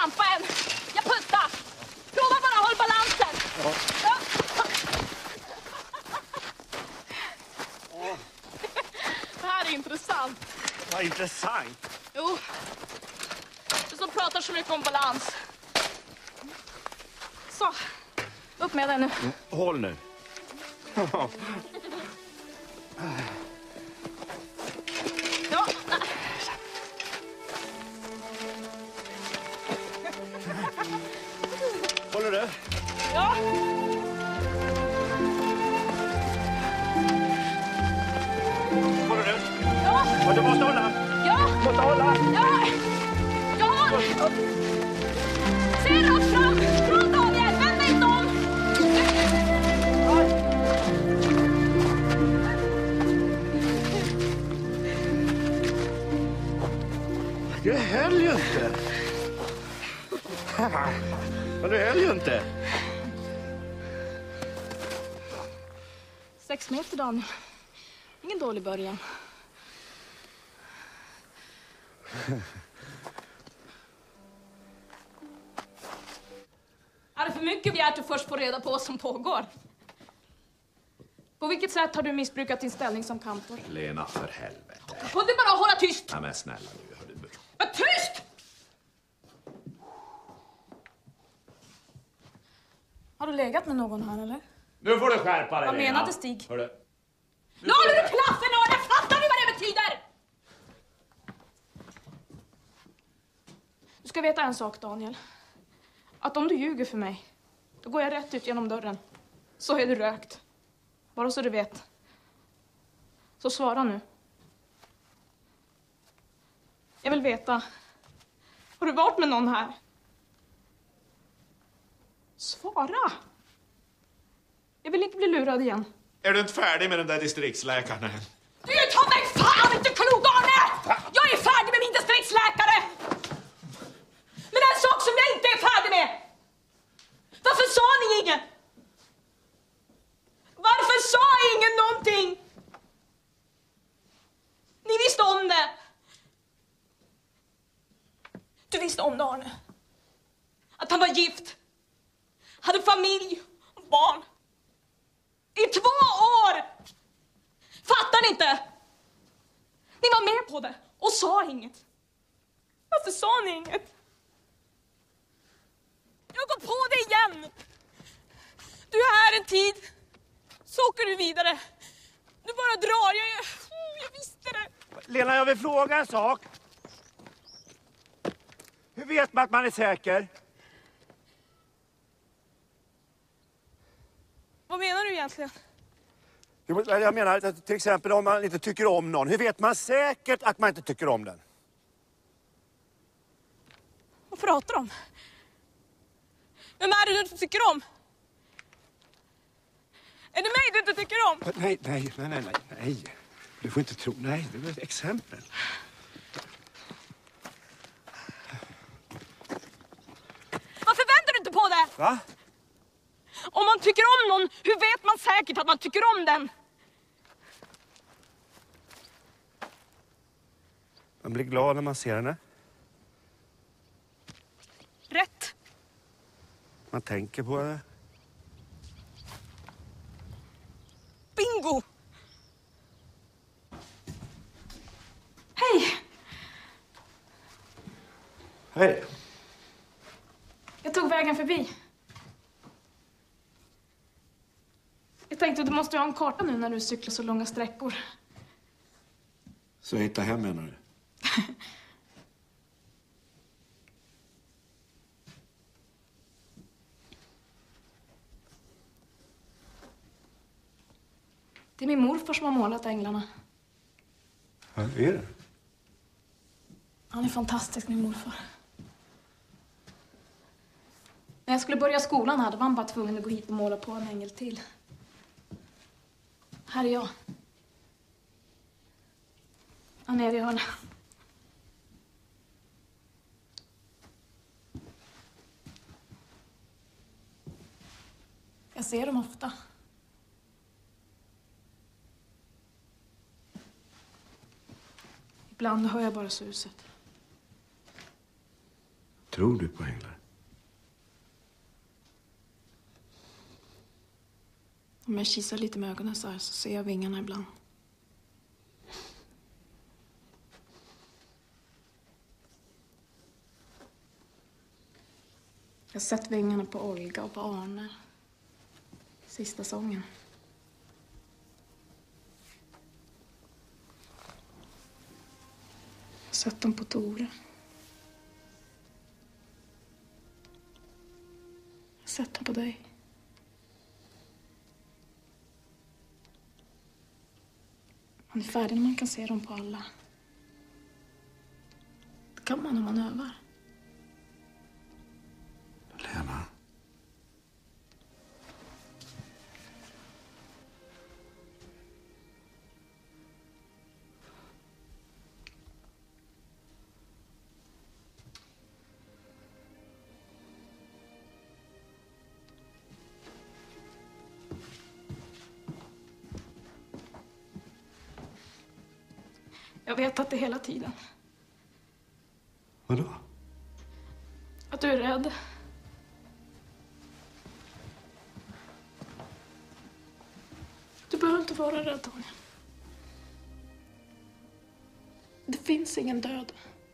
trampa än. Jag puttar. Prova bara håll balansen. Ja. Ja. Det här är intressant. Vad intressant. Jo. Du som pratar så mycket om balans. Så. Upp med den nu. Håll nu. Ja. Håller du? Ja. Håller du? Ja. Och du måste hålla. Ja. Du måste hålla. Ja. Ja. Se rakt fram. Från Daniel. Vänd dig inte om. Det höll ju inte. Men det höll ju inte. 6 meter, Daniel. Ingen dålig början. Är det för mycket begärt att först få reda på vad som pågår? På vilket sätt har du missbrukat din ställning som kantor? Lena, för helvete. Får du bara hålla tyst? Nej, men snälla nu. Var tyst! Har du legat med någon här, eller? Nu får du skärpa dig, Vad Lena. menade Stig? Hörru. Nu håller du klaffen av! Jag fattar ni vad det betyder! Du ska veta en sak, Daniel. Att om du ljuger för mig, då går jag rätt ut genom dörren. Så är du rökt. Bara så du vet. Så svara nu. Jag vill veta. Har du varit med någon här? Svara! Jag vill inte bli lurad igen. Är du inte färdig med den där distriktsläkaren än? Du tar mig fan inte klok, Arne! Jag är färdig med min distriktsläkare! Men en sak som jag inte är färdig med! Varför sa ni inget? Varför sa ingen någonting? Ni visste om det. Du visste om det, Arne. Att han var gift. Hade familj och barn. I 2 år! Fattar ni inte? Ni var med på det och sa inget. Varför sa ni inget? Jag går på det igen. Du är här en tid. Så åker du vidare. Du bara drar. Jag visste det. Lena, jag vill fråga en sak. Hur vet man att man är säker? Vad menar du egentligen? Jag menar att till exempel om man inte tycker om någon. Hur vet man säkert att man inte tycker om den? Vad pratar du om? Vem är det du inte tycker om? Är det mig du inte tycker om? Nej. Du får inte tro. Nej, det är ett exempel. Varför vänder du inte på det? Va? Om man tycker om någon, hur vet man säkert att man tycker om den? Man blir glad när man ser henne. Rätt. Man tänker på henne. Bingo! Hej! Hej. Jag tog vägen förbi. Jag tänkte att du måste ha en karta nu när du cyklar så långa sträckor. Så hitta hem, menar du? Det är min morfar som har målat änglarna. Ja, är det? Han är fantastisk, min morfar. När jag skulle börja skolan här, då var han bara tvungen att gå hit och måla på en ängel till. Här är jag. Han är i hörnet. Jag ser dem ofta. Ibland hör jag bara suset. Tror du på änglar? Om jag kisar lite med ögonen så här så ser jag vingarna ibland. Jag har sett vingarna på Olga och på Arne. Sista sången. Jag har sett dem på Tore. Jag har sett dem på dig. Man är färdig när man kan se dem på alla. Det kan man om man övar. Lena. Jag vet att det hela tiden. Vadå? Att du är rädd. Du behöver inte vara rädd, Tony. Det finns ingen död.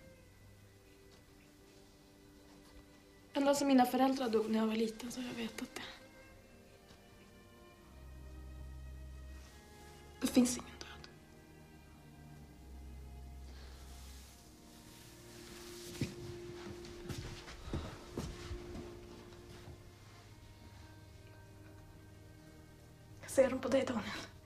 Ända sedan mina föräldrar dog när jag var liten så har jag vetat det. Det finns ingen död. Jag ser dem på dig, Daniel.